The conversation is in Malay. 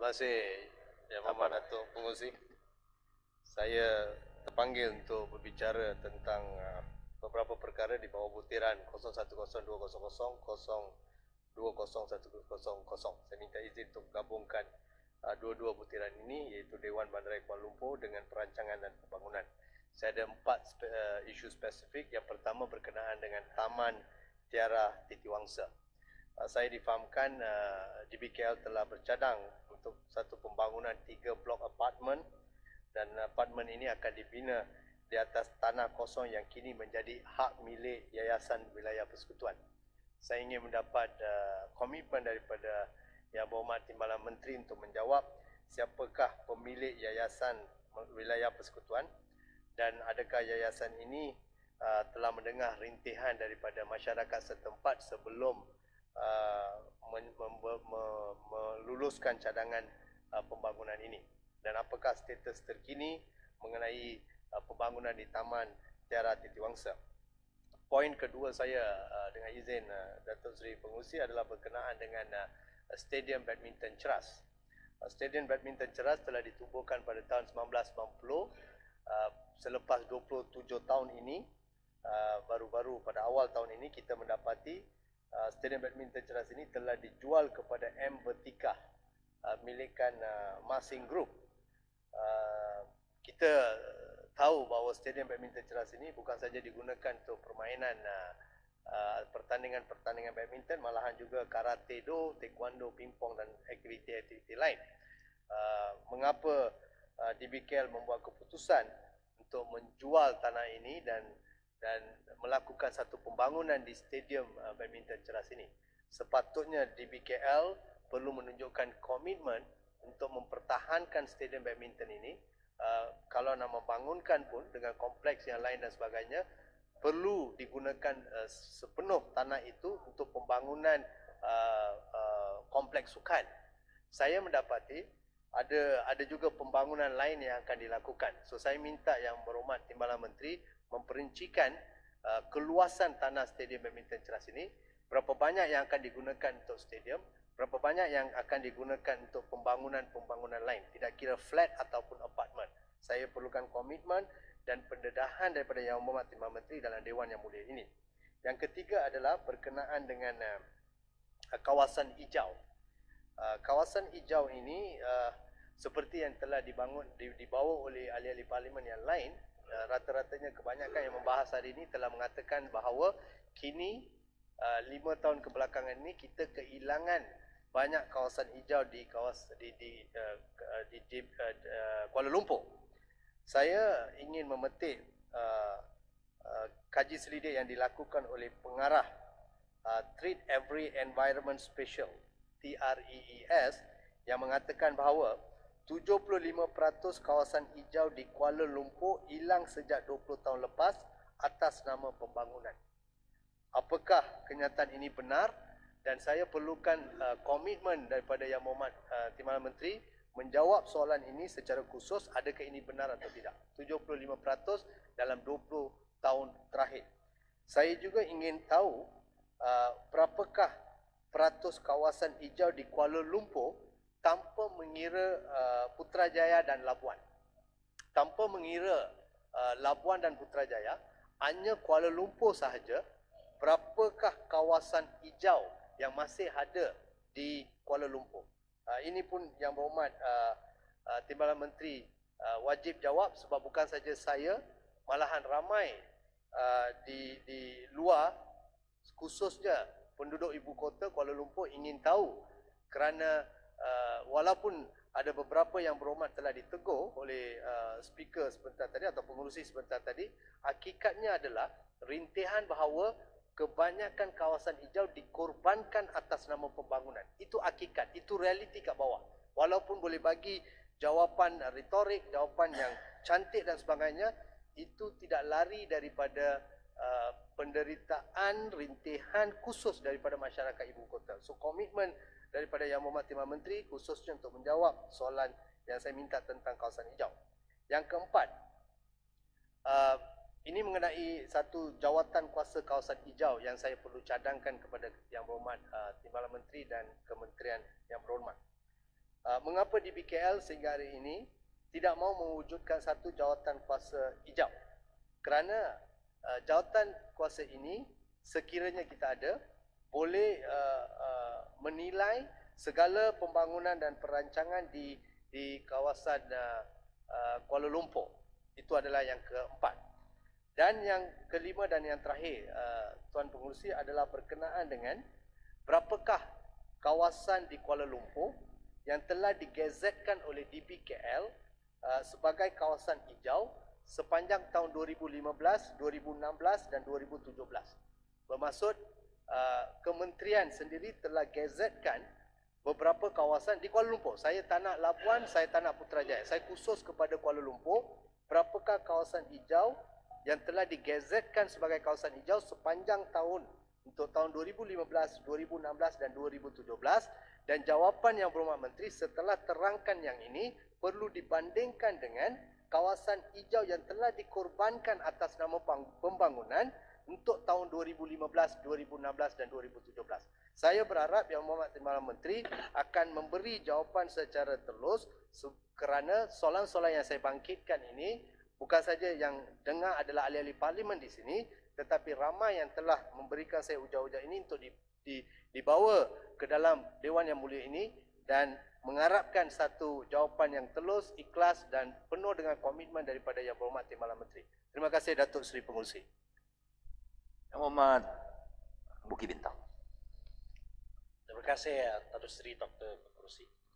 kasih Yang Berhormat Datuk Pengerusi. Saya terpanggil untuk berbicara tentang beberapa perkara di bawah butiran 010200 Saya minta izin untuk gabungkan dua-dua butiran ini, iaitu Dewan Bandaraya Kuala Lumpur dengan perancangan dan pembangunan. Saya ada 4 isu spesifik. Yang pertama berkenaan dengan Taman Tiara Titiwangsa. Saya difahamkan DBKL telah bercadang untuk satu pembangunan 3 blok apartmen, dan apartmen ini akan dibina di atas tanah kosong yang kini menjadi hak milik Yayasan Wilayah Persekutuan. Saya ingin mendapat komitmen daripada Yang Berhormat Timbalan Menteri untuk menjawab siapakah pemilik Yayasan Wilayah Persekutuan, dan adakah yayasan ini telah mendengar rintihan daripada masyarakat setempat sebelum meluluskan cadangan pembangunan ini, dan apakah status terkini mengenai pembangunan di Taman Tiara Titiwangsa. Poin kedua saya dengan izin Datuk Seri Pengerusi adalah berkenaan dengan Stadium Badminton Ceras. Stadium Badminton Ceras telah ditubuhkan pada tahun 1990. Selepas 27 tahun ini, baru-baru pada awal tahun ini kita mendapati Stadium Badminton Ceras ini telah dijual kepada M Vertikah, milikan Masing Group. Kita tahu bahawa Stadium Badminton Ceras ini bukan saja digunakan untuk permainan pertandingan badminton, malahan juga karate do, taekwondo, pingpong dan aktiviti-aktiviti lain. Mengapa DBKL membuat keputusan untuk menjual tanah ini dan melakukan satu pembangunan di Stadium Badminton Ceras ini? Sepatutnya DBKL perlu menunjukkan komitmen untuk mempertahankan Stadium Badminton ini. Kalau nak membangunkan pun dengan kompleks yang lain dan sebagainya, perlu digunakan sepenuh tanah itu untuk pembangunan kompleks sukan. Saya mendapati ada juga pembangunan lain yang akan dilakukan. So saya minta Yang Berhormat Timbalan Menteri memperincikan keluasan tanah Stadium Badminton Ceras ini, berapa banyak yang akan digunakan untuk stadium, berapa banyak yang akan digunakan untuk pembangunan lain, tidak kira flat ataupun apartmen. Saya perlukan komitmen dan pendedahan daripada Yang Berhormat Timbalan Menteri dalam Dewan Yang Mulia ini. Yang ketiga adalah berkenaan dengan kawasan hijau. Kawasan hijau ini seperti yang telah dibawa oleh ahli-ahli parlimen yang lain, rata-ratanya kebanyakan yang membahas hari ini telah mengatakan bahawa kini 5 tahun kebelakangan ini kita kehilangan banyak kawasan hijau di Kuala Lumpur. Saya ingin memetik kaji selidik yang dilakukan oleh pengarah Treat Every Environment Special, TREES, yang mengatakan bahawa 75% kawasan hijau di Kuala Lumpur hilang sejak 20 tahun lepas atas nama pembangunan. Apakah kenyataan ini benar? Dan saya perlukan komitmen daripada Yang Berhormat Timbalan Menteri menjawab soalan ini secara khusus, adakah ini benar atau tidak. 75% dalam 20 tahun terakhir. Saya juga ingin tahu berapakah peratus kawasan hijau di Kuala Lumpur tanpa mengira Putrajaya dan Labuan. Tanpa mengira Labuan dan Putrajaya, hanya Kuala Lumpur sahaja, berapakah kawasan hijau yang masih ada di Kuala Lumpur? Ini pun Yang Berhormat Timbalan Menteri wajib jawab, sebab bukan saja saya, malahan ramai di luar, khususnya penduduk ibu kota Kuala Lumpur ingin tahu, kerana walaupun ada beberapa Yang Berhormat telah ditegur oleh speaker sebentar tadi atau pengurusi sebentar tadi, hakikatnya adalah rintihan bahawa kebanyakan kawasan hijau dikorbankan atas nama pembangunan. Itu hakikat, itu realiti kat bawah. Walaupun boleh bagi jawapan retorik, jawapan yang cantik dan sebagainya, itu tidak lari daripada penderitaan, rintihan khusus daripada masyarakat ibu kota. So komitmen daripada Yang Berhormat Timbalan Menteri khususnya untuk menjawab soalan yang saya minta tentang kawasan hijau. Yang keempat, ini mengenai satu jawatan kuasa kawasan hijau yang saya perlu cadangkan kepada Yang Berhormat Timbalan Menteri dan Kementerian Yang Berhormat. Mengapa di BKL sehingga hari ini tidak mahu mewujudkan satu jawatan kuasa hijau? Kerana jawatan kuasa ini sekiranya kita ada, boleh menilai segala pembangunan dan perancangan di kawasan Kuala Lumpur. Itu adalah yang keempat. Dan yang kelima dan yang terakhir, Tuan Pengerusi, adalah berkenaan dengan berapakah kawasan di Kuala Lumpur yang telah digazetkan oleh DBKL sebagai kawasan hijau sepanjang tahun 2015, 2016 dan 2017. Bermaksud kementerian sendiri telah gazetkan beberapa kawasan di Kuala Lumpur. Saya tak nak Labuan, saya tak nak Putrajaya. Saya khusus kepada Kuala Lumpur. Berapakah kawasan hijau yang telah digazetkan sebagai kawasan hijau sepanjang tahun untuk tahun 2015, 2016 dan 2017. Dan jawapan Yang Berhormat Menteri setelah terangkan yang ini perlu dibandingkan dengan kawasan hijau yang telah dikorbankan atas nama pembangunan untuk tahun 2015, 2016 dan 2017. Saya berharap Yang Berhormat Timbalan Menteri akan memberi jawapan secara telus kerana soalan-soalan yang saya bangkitkan ini bukan saja yang dengar adalah ahli-ahli parlimen di sini, tetapi ramai yang telah memberikan saya hujah-hujah ini untuk dibawa ke dalam Dewan Yang Mulia ini dan mengharapkan satu jawapan yang telus, ikhlas dan penuh dengan komitmen daripada Yang Berhormat Timbalan Menteri. Terima kasih Datuk Seri Pengerusi. Yang Hormat Bukit Bintang. Terima kasih Datuk Seri Dr. Pengerusi.